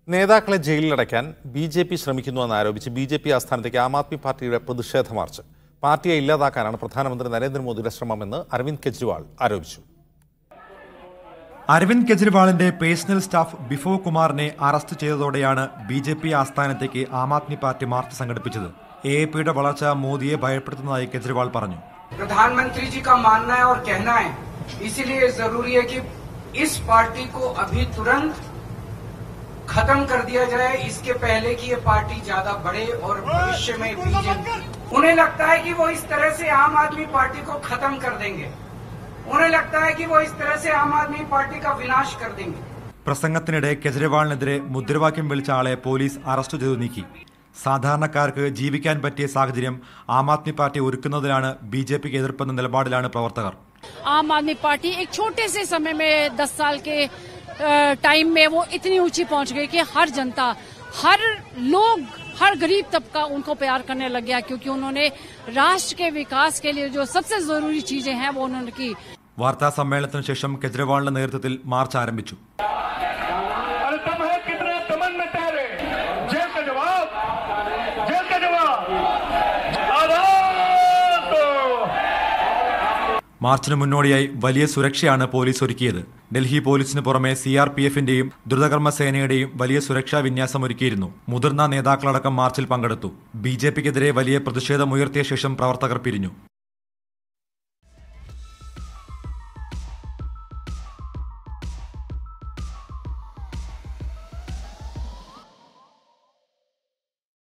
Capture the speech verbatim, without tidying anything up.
നേതാക്കളെ ജയിലിലടയ്ക്കാൻ B J P ശ്രമിക്കുന്നുവെന്ന് ആരോപിച്ച് ബി ജെ പി ആസ്ഥാനത്തേക്ക് ആം ആദ്മി പാർട്ടിയുടെ പ്രതിഷേധ മാർച്ച്. പാർട്ടിയെ ഇല്ലാതാക്കാനാണ് പ്രധാനമന്ത്രി നരേന്ദ്രമോദിയുടെ ശ്രമമെന്ന് അരവിന്ദ് കെജ്രിവാൾ ആരോപിച്ചു. അരവിന്ദ് കെജ്രിവാളിന്റെ പേഴ്സണൽ സ്റ്റാഫ് ബിഫോ കുമാറിനെ അറസ്റ്റ് ചെയ്തതോടെയാണ് ബി ജെ പി ആസ്ഥാനത്തേക്ക് ആം ആദ്മി പാർട്ടി മാർച്ച് സംഘടിപ്പിച്ചത്. എ എ പിയുടെ വളർച്ച മോദിയെ ഭയപ്പെടുത്തുന്നതായി കെജ്രിവാൾ പറഞ്ഞു. प्रधानमंत्री जी का मानना है और कहना है, इसीलिए जरूरी है कि इस पार्टी को अभी तुरंत खत्म कर दिया जाए, इसके पहले कि ये पार्टी ज्यादा बढ़े और भविष्य में बीजेपी उन्हें लगता है कि वो इस तरह से आम आदमी पार्टी को खत्म कर देंगे, उन्हें लगता है कि वो इस तरह से आम आदमी पार्टी का विनाश कर देंगे. പ്രസംഗത്തിനിടെ കെജ്രിവാളിനെതിരെ മുദ്രാവാക്യം വിളിച്ച ആളെ പോലീസ് അറസ്റ്റ് ചെയ്തു നീക്കി. സാധാരണക്കാർക്ക് ജീവിക്കാൻ പറ്റിയ സാഹചര്യം ആം ആദ്മി പാർട്ടി ഒരുക്കുന്നതിലാണ് ബി ജെ പിക്ക് എതിർപ്പെന്ന നിലപാടിലാണ് പ്രവർത്തകർ. आम आदमी पार्टी एक छोटे से समय में दस साल के टाइम में वो इतनी ऊंची पहुंच गई कि हर जनता, हर लोग, हर गरीब तबका उनको प्यार करने लग गया, क्योंकि उन्होंने राष्ट्र के विकास के लिए जो सबसे जरूरी चीजें हैं वो उन्होंने की. വാർത്താ സമ്മേളനത്തിന് ശേഷം കെജ്രിവാളിന്റെ നേതൃത്വത്തിൽ മാർച്ച് ആരംഭിച്ചു. മാർച്ചിന് മുന്നോടിയായി വലിയ സുരക്ഷയാണ് പോലീസ് ഒരുക്കിയത്. ഡൽഹി പോലീസിന് പുറമെ സി ആർ പി എഫിന്റെയും ദ്രുതകർമ്മ സേനയുടെയും വലിയ സുരക്ഷാ വിന്യാസം ഒരുക്കിയിരുന്നു. മുതിർന്ന നേതാക്കളടക്കം മാർച്ചിൽ പങ്കെടുത്തു. ബി ജെ പിക്കെതിരെ വലിയ പ്രതിഷേധമുയർത്തിയ ശേഷം പ്രവർത്തകർ പിരിഞ്ഞു.